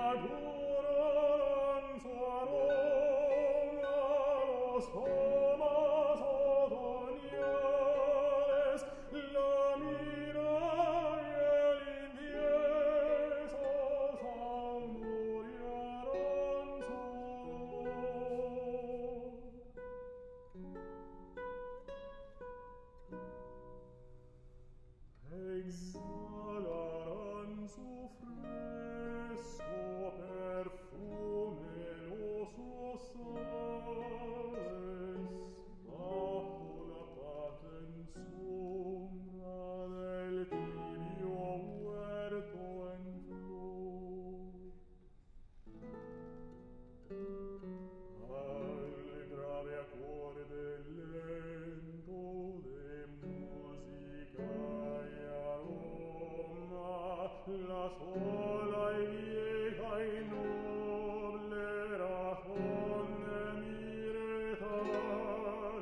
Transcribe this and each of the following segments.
adoran su aroma los tomas otoñales, la mira y el incienso saborearán su olor. Exhalarán su fresco perfume los rosales bajo la patria sombra del tibio huerto en flor. Al grave acorde lento de música y aroma, la sola y vieja y noble razón de mi rezar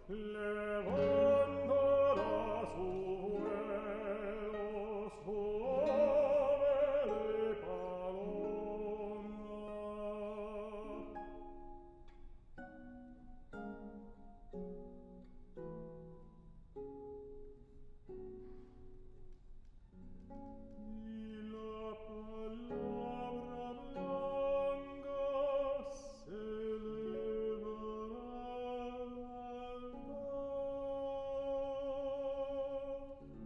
levantará su vuelo suave de paloma. Y la palabra blanca se elevará al altar.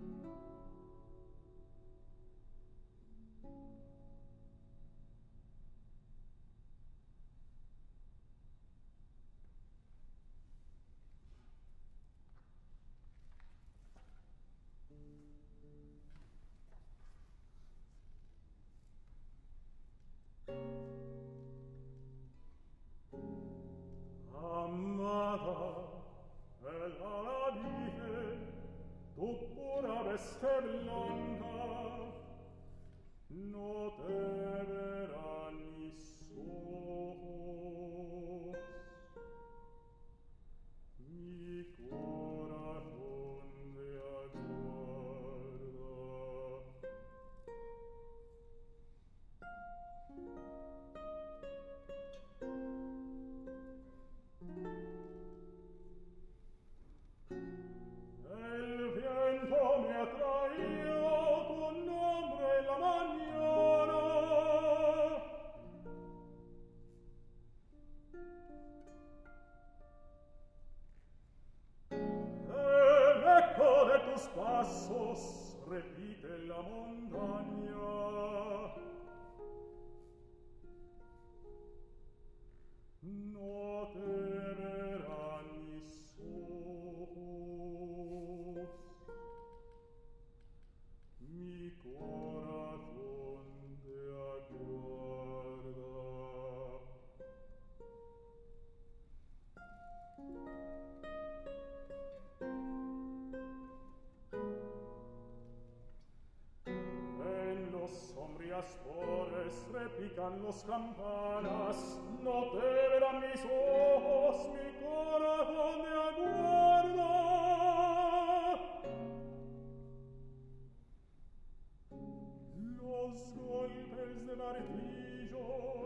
Amata, ella la dije, tu pura veste blanca, no te verán mis ojos, mi corazón te aguarda. El viento me ha traído tu nombre en la mañana. El eco de tus pasos repite la montaña. No te verán mis ojos, mi corazón te aguarda. En los sombrías torres repican los campanas, no te verán mis ojos, mi corazón te aguarda. Los golpes de martillo